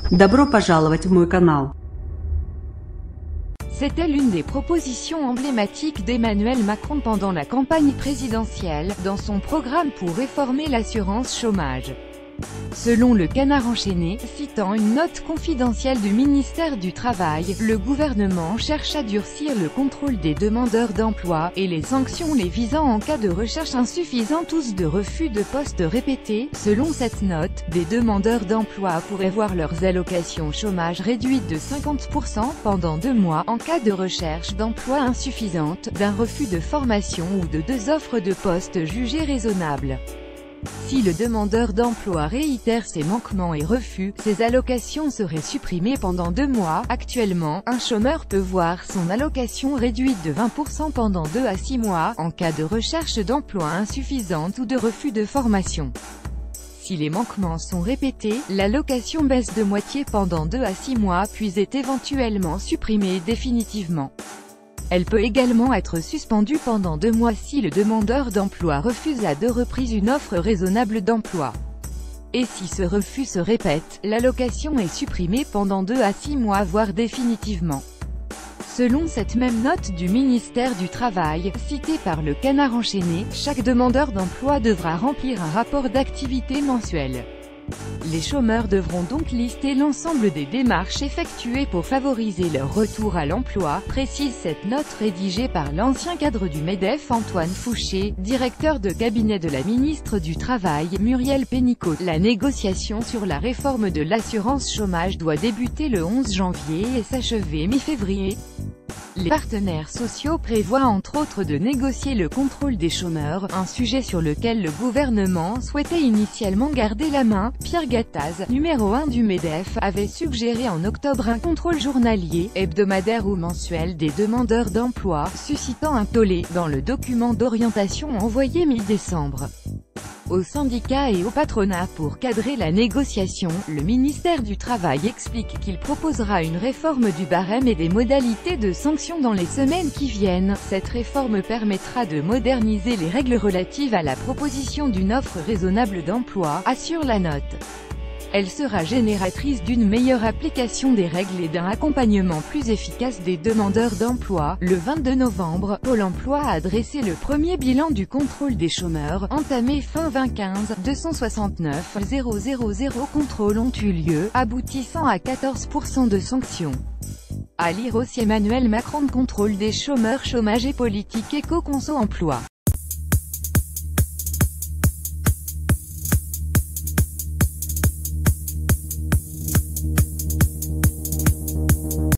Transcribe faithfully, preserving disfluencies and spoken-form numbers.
Добро пожаловать в мой канал. C'était l'une des propositions emblématiques d'Emmanuel Macron pendant la campagne présidentielle, dans son programme pour réformer l'assurance chômage. Selon le Canard enchaîné, citant une note confidentielle du ministère du Travail, le gouvernement cherche à durcir le contrôle des demandeurs d'emploi, et les sanctions les visant en cas de recherche insuffisante ou de refus de poste répétés. Selon cette note, des demandeurs d'emploi pourraient voir leurs allocations chômage réduites de cinquante pour cent pendant deux mois en cas de recherche d'emploi insuffisante, d'un refus de formation ou de deux offres de poste jugées raisonnables. Si le demandeur d'emploi réitère ses manquements et refus, ses allocations seraient supprimées pendant deux mois. Actuellement, un chômeur peut voir son allocation réduite de vingt pour cent pendant deux à six mois, en cas de recherche d'emploi insuffisante ou de refus de formation. Si les manquements sont répétés, l'allocation baisse de moitié pendant deux à six mois puis est éventuellement supprimée définitivement. Elle peut également être suspendue pendant deux mois si le demandeur d'emploi refuse à deux reprises une offre raisonnable d'emploi. Et si ce refus se répète, l'allocation est supprimée pendant deux à six mois voire définitivement. Selon cette même note du ministère du Travail, citée par le Canard enchaîné, chaque demandeur d'emploi devra remplir un rapport d'activité mensuel. Les chômeurs devront donc lister l'ensemble des démarches effectuées pour favoriser leur retour à l'emploi, précise cette note rédigée par l'ancien cadre du MEDEF Antoine Fouché, directeur de cabinet de la ministre du Travail Muriel Pénicaud. La négociation sur la réforme de l'assurance chômage doit débuter le onze janvier et s'achever mi-février. Les partenaires sociaux prévoient entre autres de négocier le contrôle des chômeurs, un sujet sur lequel le gouvernement souhaitait initialement garder la main. Pierre Gattaz, numéro un du MEDEF, avait suggéré en octobre un contrôle journalier, hebdomadaire ou mensuel des demandeurs d'emploi, suscitant un tollé, dans le document d'orientation envoyé mi-décembre aux syndicats et au patronat pour cadrer la négociation. Le ministère du Travail explique qu'il proposera une réforme du barème et des modalités de sanctions dans les semaines qui viennent. Cette réforme permettra de moderniser les règles relatives à la proposition d'une offre raisonnable d'emploi, assure la note. Elle sera génératrice d'une meilleure application des règles et d'un accompagnement plus efficace des demandeurs d'emploi. Le vingt-deux novembre, Pôle emploi a dressé le premier bilan du contrôle des chômeurs, entamé fin vingt quinze. deux cent soixante-neuf mille contrôles ont eu lieu, aboutissant à quatorze pour cent de sanctions. À lire aussi Emmanuel Macron contrôle des chômeurs, chômage et politique éco-conso emploi.